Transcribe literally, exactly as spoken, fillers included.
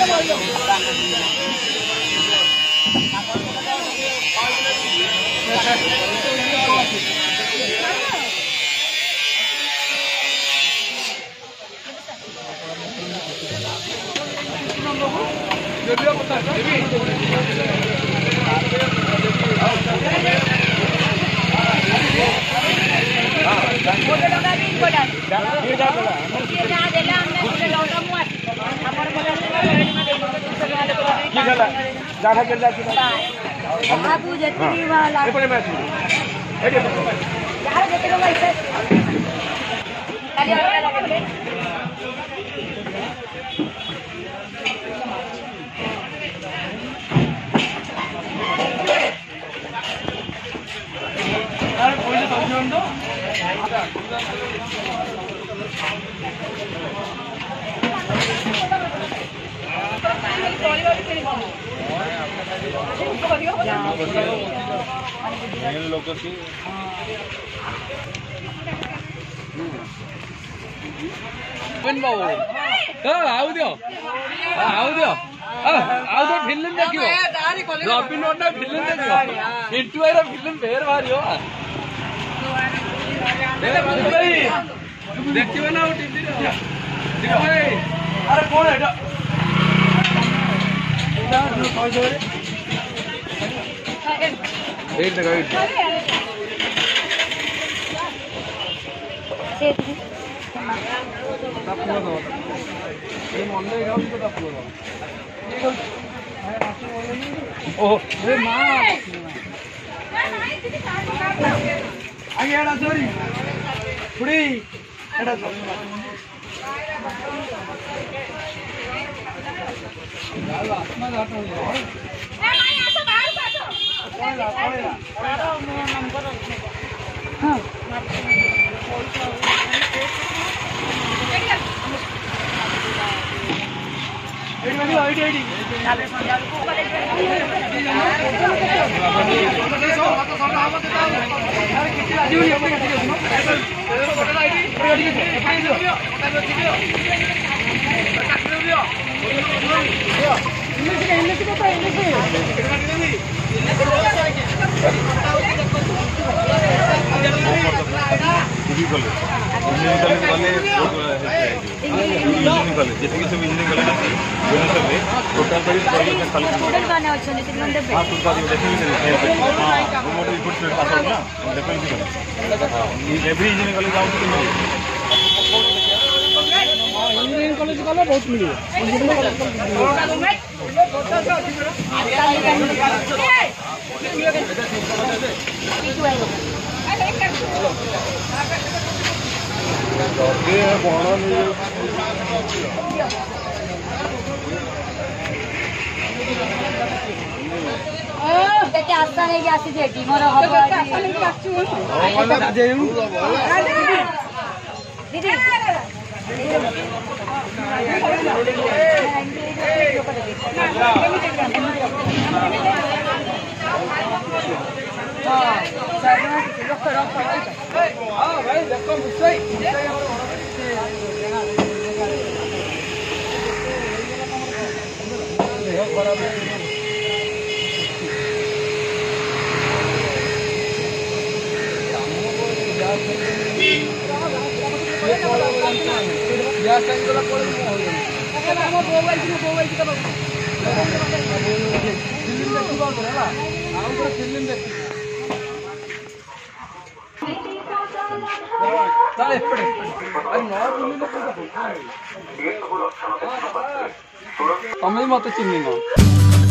film देखियो Robin Hood ना film देखियो इंटू आइरा फिल्म फेर मारियो भाई देखियो ना टीवी रे देखो भाई अरे कौन है एटा एटा नो कौन जो रे वेट लगा वेट से तपलो दो ये मोंडे गाउन को तपलो दो ओ रे मां आगे एड़ा सॉरी पुड़ी एड़ा सॉरी यार आत्मा घाट हो गया ए मां ऐसा बाहर काटो कोला कोला आरो मैं नंबर हां एडी एडी एडी एडी चाले संजाल को ऊपर एक यार कितनी राजी हुई अपने कितनी सुनो फोटो आईडी एडी एडी जो इंग्लिश को तो इंग्लिश इंजीनियरिंग कॉलेज जैसे कि सब इंजीनियरिंग कॉलेज है भुवनेश्वर में टोटल करीब खाली स्टूडेंट गाने अच्छे सिग्नल दे हां तो बात डेफिनेटली हां वो मोटर रिपोर्ट से पास हो ना डेफिनेटली एवरी इंजीनियरिंग कॉलेज जाओ तो इंजीनियरिंग कॉलेज वाला बहुत मिली इंजीनियरिंग कॉलेज आस्था नहीं कि आसी थी मोर हबो दीदी हां भाई देखो मुझसे खराब या संगला कोले हो गया हम मोबाइल से मोबाइल से फिल्म देखिबा होला आ ऊपर फिल्म देखि चले पड़े अरे नौ फिल्म देखो तमे मत चिन्नी न